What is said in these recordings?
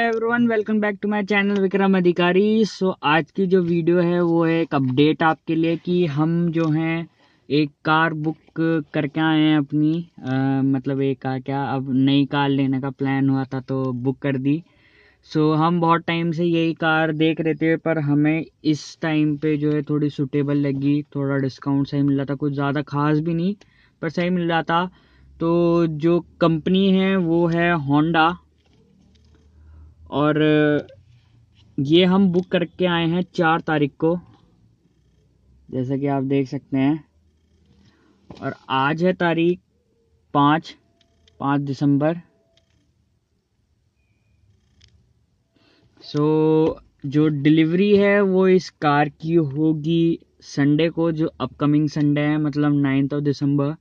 Everyone, welcome back to my channel Vikram Adhikari. आज की जो वीडियो है वो है एक अपडेट आपके लिए कि हम जो हैं एक कार बुक करके आए हैं अपनी। मतलब एक कार क्या, अब नई कार लेने का प्लान हुआ था तो बुक कर दी। हम बहुत टाइम से यही कार देख रहे थे, पर हमें इस टाइम पे जो है थोड़ी सूटेबल लगी। थोड़ा डिस्काउंट सही मिल रहा था, कुछ ज़्यादा खास भी नहीं पर सही मिल रहा था। तो जो कंपनी है वो है होंडा, और ये हम बुक करके आए हैं 4 तारीख को, जैसा कि आप देख सकते हैं। और आज है तारीख 5 दिसंबर। जो डिलीवरी है वो इस कार की होगी संडे को, जो अपकमिंग संडे है, मतलब 9 दिसंबर।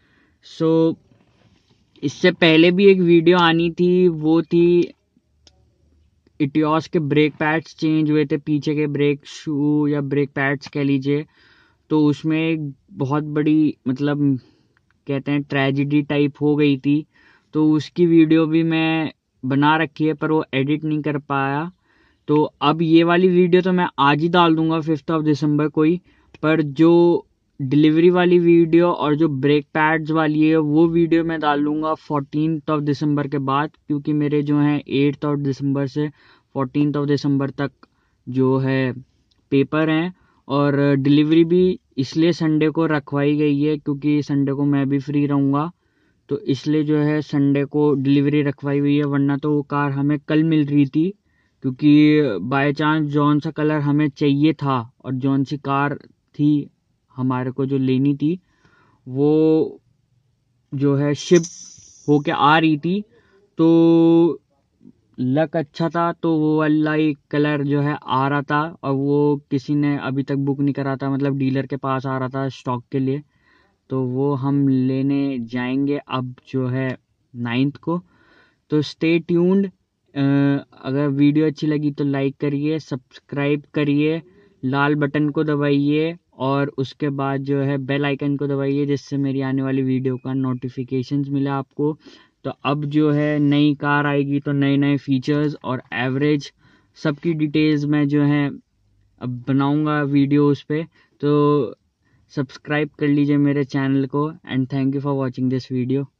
इससे पहले भी एक वीडियो आनी थी, वो थी इटियोस के ब्रेक पैड्स चेंज हुए थे, पीछे के ब्रेक शू या ब्रेक पैड्स कह लीजिए। तो उसमें एक बहुत बड़ी, मतलब कहते हैं ट्रेजिडी टाइप हो गई थी। तो उसकी वीडियो भी मैं बना रखी है, पर वो एडिट नहीं कर पाया। तो अब ये वाली वीडियो तो मैं आज ही डाल दूंगा 5 दिसंबर को ही। पर जो डिलीवरी वाली वीडियो और जो ब्रेक पैड्स वाली है वो वीडियो मैं डाल दूंगा 14 दिसंबर के बाद, क्योंकि मेरे जो हैं 8 दिसंबर से 14 दिसंबर तक जो है पेपर हैं। और डिलीवरी भी इसलिए संडे को रखवाई गई है क्योंकि संडे को मैं भी फ्री रहूँगा। तो इसलिए जो है संडे को डिलीवरी रखवाई हुई है, वरना तो वो कार हमें कल मिल रही थी। क्योंकि बाय चांस जौन सा कलर हमें चाहिए था और जौन सी कार थी हमारे को जो लेनी थी, वो जो है शिप होके आ रही थी। तो लक अच्छा था, तो वो वाला ही कलर जो है आ रहा था, और वो किसी ने अभी तक बुक नहीं करा था, मतलब डीलर के पास आ रहा था स्टॉक के लिए। तो वो हम लेने जाएंगे अब जो है 9 को। तो स्टे ट्यून्ड। अगर वीडियो अच्छी लगी तो लाइक करिए, सब्सक्राइब करिए, लाल बटन को दबाइए, और उसके बाद जो है बेल आइकन को दबाइए, जिससे मेरी आने वाली वीडियो का नोटिफिकेशंस मिले आपको। तो अब जो है नई कार आएगी तो नए नए फीचर्स और एवरेज सबकी डिटेल्स मैं जो है अब बनाऊंगा वीडियो उस पे। तो सब्सक्राइब कर लीजिए मेरे चैनल को, and thank you for watching this video.